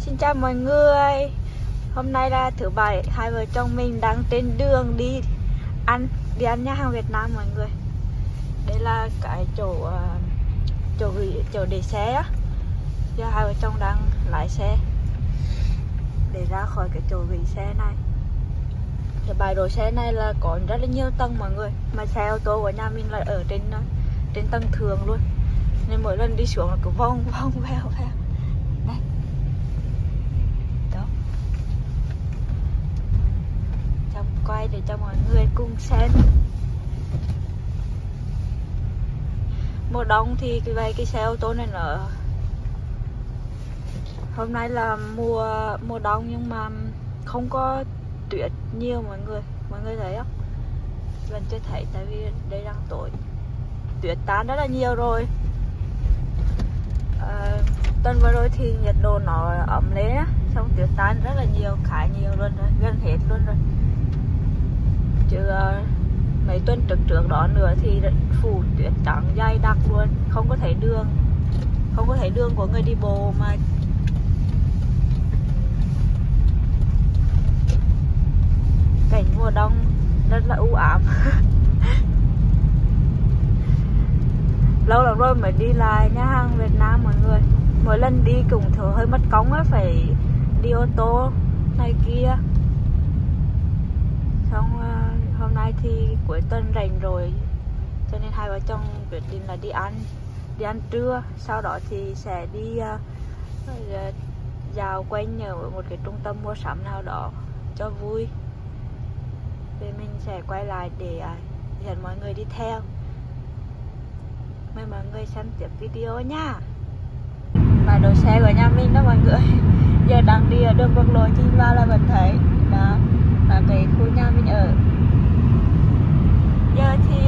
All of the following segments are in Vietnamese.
Xin chào mọi người. Hôm nay là thứ bảy, hai vợ chồng mình đang trên đường đi ăn nhà hàng Việt Nam mọi người. Đây là cái chỗ để xe á. Giờ hai vợ chồng đang lái xe để ra khỏi cái chỗ gửi xe này. Cái bãi đỗ xe này là có rất là nhiều tầng mọi người, mà xe ô tô của nhà mình là ở trên tầng thường luôn, nên mỗi lần đi xuống là cứ vòng vèo. Đây. Đó. Chồng quay để cho mọi người cùng xem. Mùa đông thì cái xe ô tô này nó hôm nay là mùa đông nhưng mà không có tuyết nhiều mọi người thấy không? Vẫn chưa thấy tại vì đây đang tối. Tuyết tan rất là nhiều rồi. Tuần vừa rồi thì nhiệt độ nó ấm lên á, xong tuyết tan rất là nhiều, khá nhiều luôn rồi, gần hết luôn rồi. Chứ mấy tuần trước đó nữa thì phủ tuyết trắng dày đặc luôn, không có thấy đường của người đi bộ mà. Cảnh mùa đông rất là u ám. Lâu lắm rồi mới đi lại nhà hàng Việt Nam mọi người. Mỗi lần đi cũng thở hơi mất công á, phải đi ô tô này kia. Xong hôm nay thì cuối tuần rảnh rồi, cho nên hai vợ chồng quyết định là đi ăn trưa. Sau đó thì sẽ đi dạo quanh ở một cái trung tâm mua sắm nào đó cho vui. Thì mình sẽ quay lại để dẫn mọi người đi theo. Mời mọi người xem tiếp video nha. Và đỗ xe của nhà mình đó mọi người. Giờ đang đi ở đường quốc lộ 93 là vẫn thấy đó là cái khu nhà mình ở. Giờ thì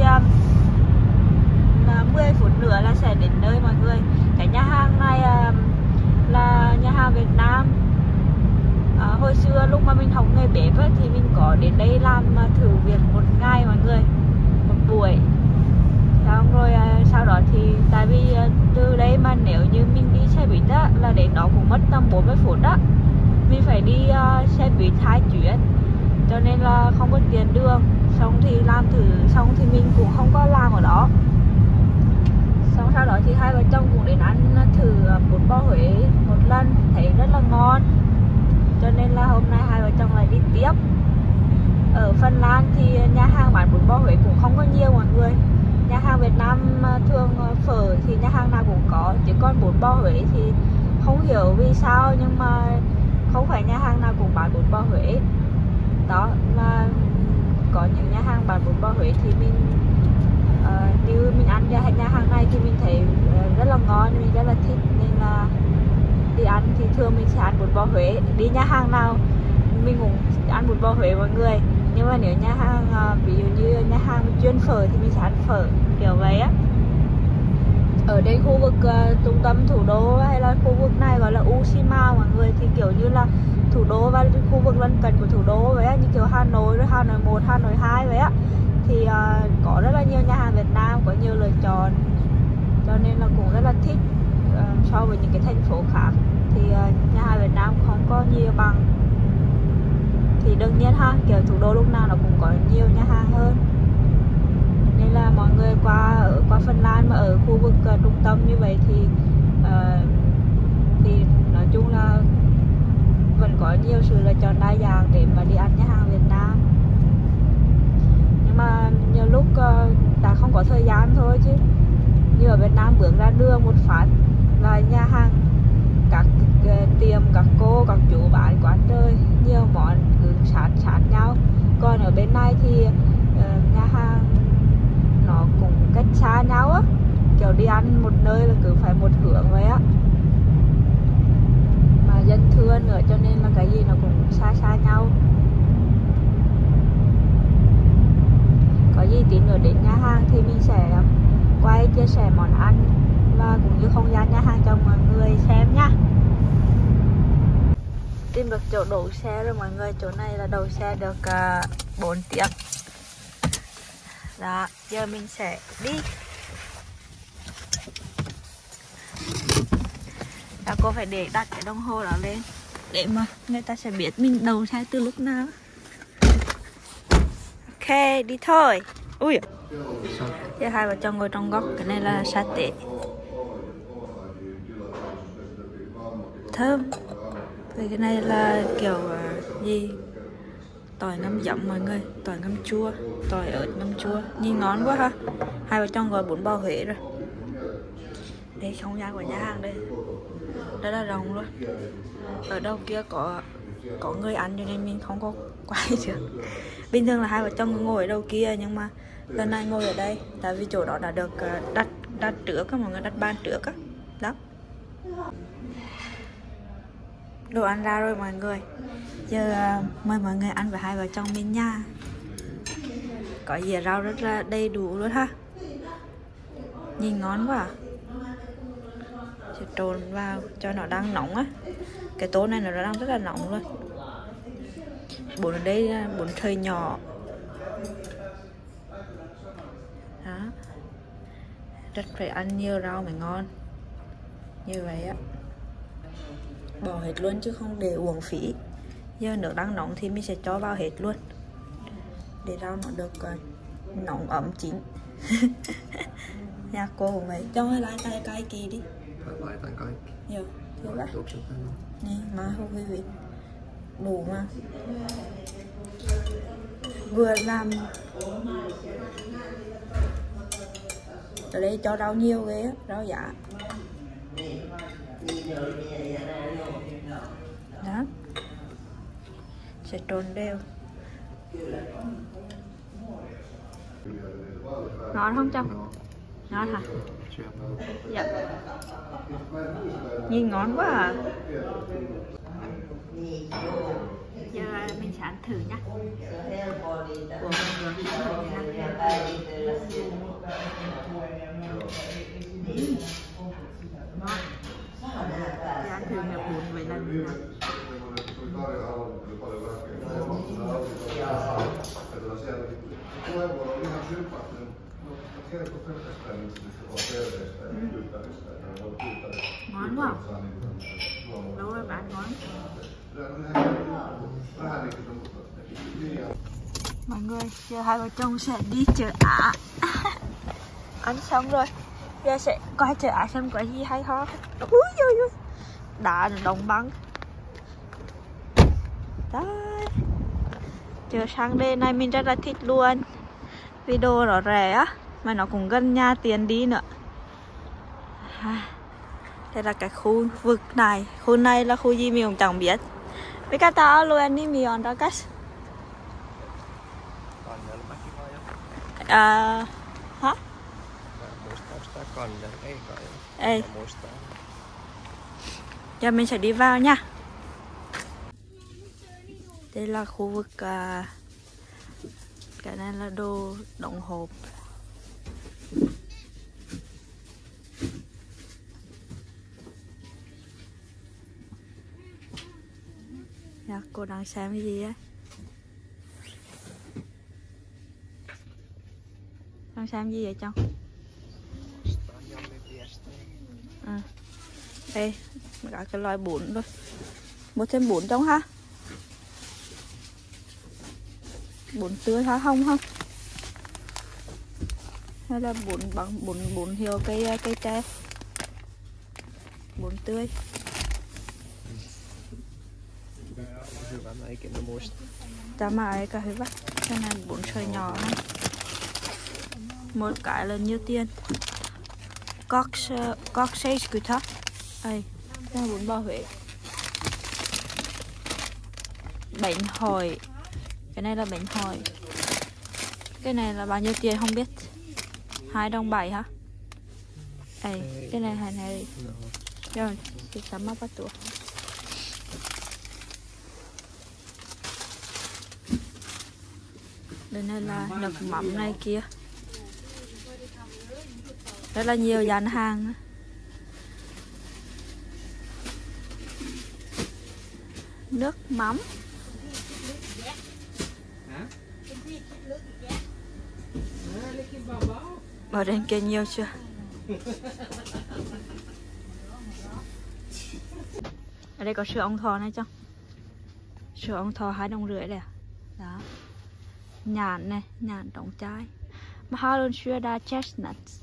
10 phút nữa là sẽ đến nơi mọi người. Cái nhà hàng này là nhà hàng Việt Nam. Hồi xưa lúc mà mình học nghề bếp ấy, thì mình có đến đây làm thử việc một ngày mọi người, một buổi. Xong rồi sau đó thì tại vì từ đây mà nếu như mình đi xe buýt á, là đến đó cũng mất tầm 40 phút đó. Mình phải đi xe buýt 2 chuyến, cho nên là không có tiền đường. Xong thì làm thử xong thì mình cũng không có làm ở đó. Xong sau đó thì hai vợ chồng cũng đến ăn thử bún bò Huế một lần, thấy rất là ngon. Cho nên là hôm nay hai vợ chồng lại đi tiếp. Ở Phần Lan thì nhà hàng bán bún bò Huế cũng không có nhiều mọi người. Nhà hàng Việt Nam thường phở thì nhà hàng nào cũng có, chứ còn bún bò Huế thì không hiểu vì sao, nhưng mà không phải nhà hàng nào cũng bán bún bò Huế. Đó, mà có những nhà hàng bán bún bò Huế thì mình như mình ăn nhà hàng này thì mình thấy rất là ngon, mình rất là thích, nên là đi ăn thì thường mình sẽ ăn bún bò Huế. Đi nhà hàng nào mình cũng ăn bún bò Huế mọi người, nhưng mà nếu nhà hàng ví dụ như nhà hàng chuyên phở thì mình sẽ ăn phở kiểu vậy á. Ở đây khu vực trung tâm thủ đô hay là khu vực này gọi là Usima mọi người, thì kiểu như là thủ đô và khu vực lân cận của thủ đô vậy á, như kiểu Hà Nội rồi Hà Nội 1, Hà Nội 2 vậy á, thì có rất là nhiều nhà hàng Việt Nam, có nhiều lựa chọn, cho nên là cũng rất là thích. So với những cái thành phố khác thì nhà hàng Việt Nam không có nhiều bằng. Thì đương nhiên ha, kiểu thủ đô lúc nào nó cũng có nhiều nhà hàng hơn. Nên là mọi người qua Phần Lan mà ở khu vực trung tâm như vậy thì nói chung là vẫn có nhiều sự lựa chọn đa dạng để mà đi ăn nhà hàng Việt Nam. Nhưng mà nhiều lúc đã không có thời gian thôi, chứ như ở Việt Nam bước ra đường một phát là nhà hàng, các tiệm, các cô, các chú bán quán trời, nhiều món cứ sát nhau. Còn ở bên này thì nhà hàng nó cũng cách xa nhau á, kiểu đi ăn một nơi là cứ phải một hướng vậy á, mà dân thưa nữa cho nên là cái gì nó cũng xa nhau. Có gì tí nữa đến nhà hàng thì mình sẽ quay chia sẻ món ăn và cũng như không gian nhà hàng cho mọi người xem nha. Tìm được chỗ đậu xe rồi mọi người, chỗ này là đậu xe được 4 tiếng. Đó, giờ mình sẽ đi. Cô phải để đặt cái đồng hồ đó lên. để mà người ta sẽ biết mình đầu xe từ lúc nào. Ok, đi thôi. Ui, giờ hai vợ chồng ngồi trong góc. Cái này là sa tế thơm. Thì cái này là kiểu gì, tỏi ngâm giấm mọi người, tỏi ngâm chua, tỏi ớt ngâm chua, nhìn ngon quá ha. Hai vợ chồng gọi bún bò Huế rồi. Đây không gian của nhà hàng đây, rất là rộng luôn. Ở đâu kia có người ăn cho nên mình không có quay được. Bình thường là hai vợ chồng ngồi ở đâu kia, nhưng mà lần này ngồi ở đây tại vì chỗ đó đã được đặt trước á, mọi người đặt bàn trước á. Đó, đồ ăn ra rồi mọi người. Giờ mời mọi người ăn với hai vợ chồng mình nha. Có dĩa rau rất là đầy đủ luôn ha, nhìn ngon quá à. Sẽ trộn vào cho nó đang nóng á. Cái tô này nó đang rất là nóng luôn. Bún ở đây bún thơi nhỏ đó, rất phải ăn nhiều rau mới ngon. Như vậy á, bỏ hết luôn chứ không để uổng phí. Giờ nước đang nóng thì mình sẽ cho vào hết luôn để rau nó được nóng ấm chín. Nhà cô cũng vậy, cho lại cay kỳ đi. Lại tăng cay. Nhiều, thiếu quá. Nè, má không hơi vị đủ mà. Vừa làm ở đây cho rau nhiều ghê á, rau giả. Đó, sẽ trộn đều. Ngon không Trâm? Ngon hả? Dạ. Nhìn ngon quá à. Giờ mình sẽ ăn thử nhá. Của mình ngon. Giờ ăn thử miệng bún với lần nào. Ngon quá. Lâu rồi bạn ngon. Mọi người, giờ hai vợ chồng sẽ đi chợ Á. Ăn xong rồi, giờ sẽ coi chợ Á xem có gì hay ho. Úi ui ui, đá đồng băng. Đấy, chợ sang đây này mình rất là thích luôn. Vì đồ nó rẻ á, mà nó cũng gần nhà tiền đi nữa. Đây là cái khu vực này. Khu này là khu gì mình cũng chẳng biết. Với cả tao luôn đi mình on đó cách. Hả? Ê, giờ mình sẽ đi vào nha. Đây là khu vực cái này là đồ đóng hộp. Dạ, cô đang xem cái gì á? Đang xem gì vậy chồng? Đây, cả cái loại bún rồi. Mua thêm bún trong ha? Bún tươi hả không không? Hay là bún bằng bún hiệu cây tre? Bún tươi. Tämä ei aika hyvä. Tänään bún sợi nhỏ này. Một cái là nhiêu tiền? Cóc 60 hả? Đây, đây là bún bò Huế. Bánh hỏi. Cái này là bánh hỏi. Cái này là bao nhiêu tiền không biết. 2 đồng 7 hả? Đây, cái này này. Rồi, thì tắm mắc bắt tủa. Đây này là nước mắm này kia. Rất là nhiều gian hàng. Nước mắm. Ở đây kia nhiều chưa? Ở đây có sữa ong thò này cho. Sữa ong thò 2,5 đồng đây à. Đó. Nhãn này, nhãn đóng chai. Mahalonsjöda chestnuts.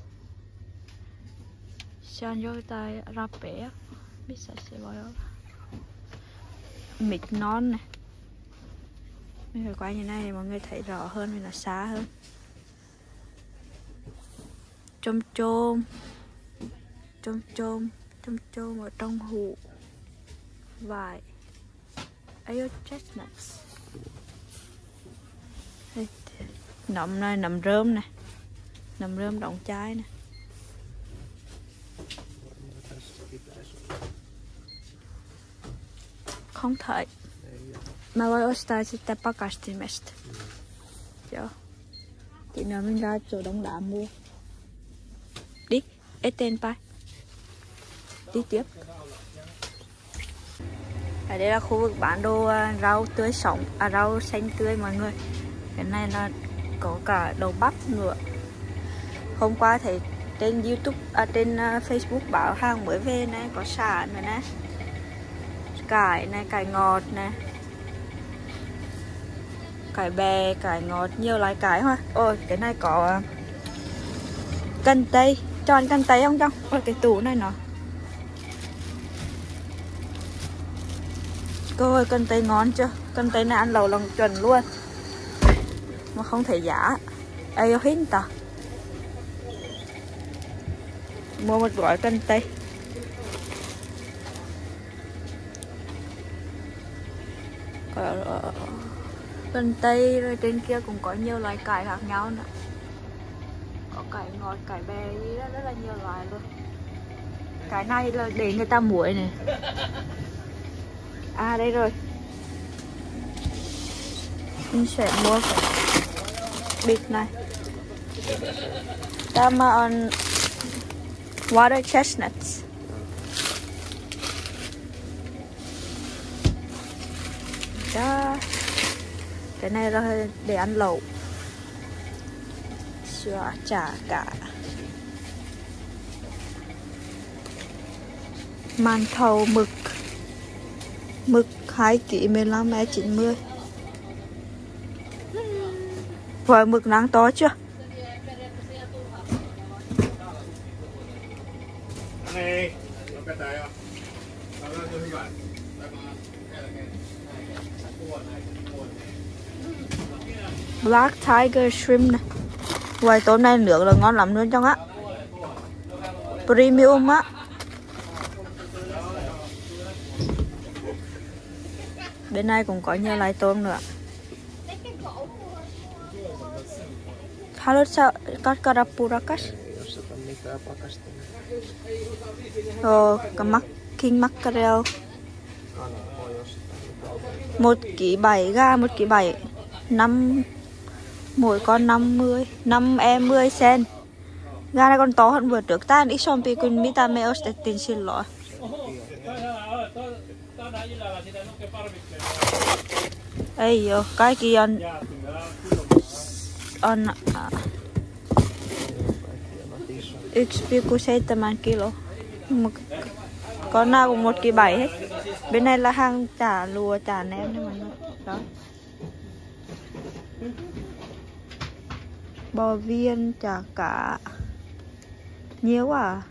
Sen joitain rappeja. Missä se voi olla? Mít non này. Mình phải quay như này để mọi người thấy rõ hơn, vì nó xa hơn. Chôm chôm. Chôm chôm. Chôm chôm ở trong hũ. Vải. Ayo chestnuts. Nấm này, nấm rơm này. Nấm rơm đóng chai này. Không thấy. Mä voin ostaa sitten pakastimesta. Joo. Thì nào mình ra chỗ đóng đá mua. Đi, eteenpäin. Đi tiếp. Ở đây là khu vực bán đồ rau tươi sống, rau xanh tươi mọi người. Cái này là có cả đậu bắp nữa. Hôm qua thấy trên YouTube, trên Facebook báo hàng mới về này, có sả nữa nè. Cải này, cải ngọt nè. Cải bè, cải ngọt, nhiều loại cải hoa. Ôi, cái này có cân tây. Tròn cân tây không trong? Ôi, cái tủ này nó. Cô ơi, cân tây ngon chưa? Cân tây này ăn lẩu lòng chuẩn luôn. Mà không thể giá. Ê, hít ta. Mua một gói cân tây. Cân tây, rồi trên kia cũng có nhiều loại cải khác nhau nữa. Có cải ngọt, cải bè gì đó, rất là nhiều loại luôn. Cái này là để người ta muối này. À đây rồi. Mình sẽ mua cái bịch này. Tama on water chestnuts. Đó. Cái này là để ăn lẩu. Sữa chả cả. Màn thầu mực. Mực 2 kg 15 mẹ 90. Vòi mực nắng to chưa? Black Tiger Shrimp này. Vòi tôm này nước là ngon lắm luôn trong á. Premium á. Bên này cũng có nhiều loại tôm nữa. Haluatko katsoa purakas? King mackerel. 1 kg 7 ga, 1 kg 7. 5 mỗi con 50, 5 sen. Ga này còn to hơn vừa trước. Tää on isompi kuin mitä me ostettiin silloin. Ei oo, kaikki on 1,7 kg. Con nào cũng 1,7 kg hết. Bên này là hàng chả lùa, chả ném đấy mọi người. Đó. Bò viên, chả cá. Nhiều quá à.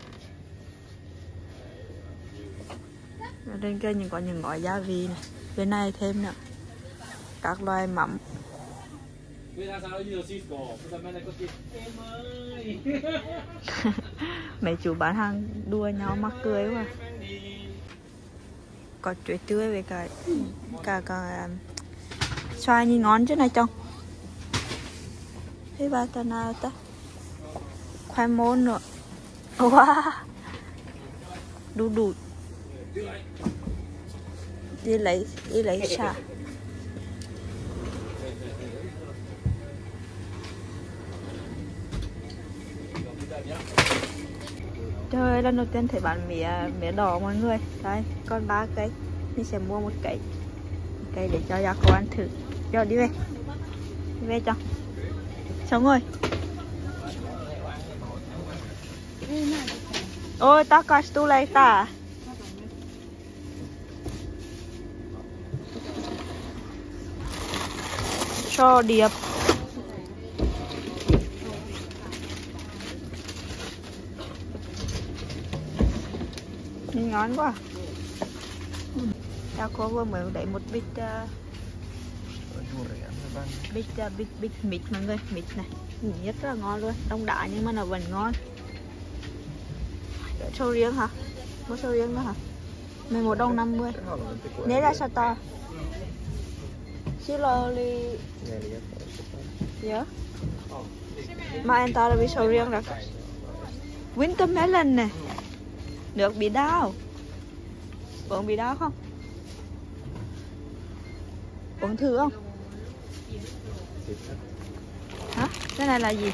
Ở bên kia có những gói gia vị này. Bên này thêm nữa. Các loại mắm. Mấy chú bán hàng đua nhau mắc cười quá. Có chuối tươi với cả xoài nhìn ngon chứ này chồng. Thế ba ta nào ta? Khoai môn nữa. Wow. Đu đủ. Đi lấy xả. Trời ơi, lần đầu tiên thấy bán mía đỏ mọi người. Đây, còn 3 cây. Mình sẽ mua một cây. Một cây để cho Jaco ăn thử. Rồi đi về. Đi về cho. Xong rồi. Ôi, takas tulee tää. Sò điệp. Ngon quá. Chào cô vừa mới lấy một bịch bịch mít mọi người, mít này rất là ngon luôn, đông đá nhưng mà nó vẫn ngon. Sầu riêng hả? Có sầu riêng nữa hả? 11 đồng 50. Nếu là sao to? Slowly. Yeah. Mà anh ta là bị sầu riêng rồi. Wintermelon này. Nước bị đau. Uống bị đau không? Uống thử không? Hả? Cái này là gì?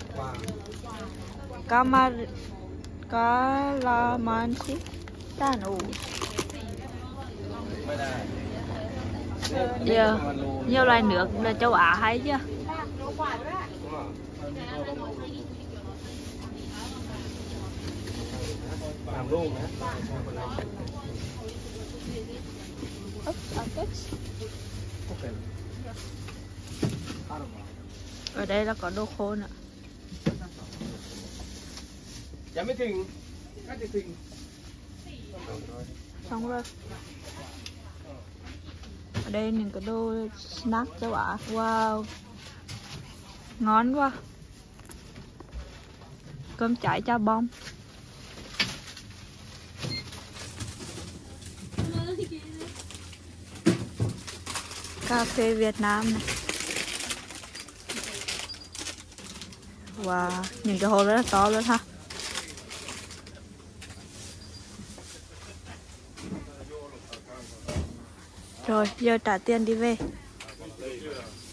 Calamansi. Đàn ủ. Giờ nhiều loài nước là châu Á hay chưa? Ở đây là có đồ khô nữa. Xong rồi. Ở đây những cái đồ snack châu Á. Wow, ngon quá. Cơm cháy cha bông. Cà phê Việt Nam này. Wow, những cái hồ rất là to luôn ha. Rồi, giờ trả tiền đi về.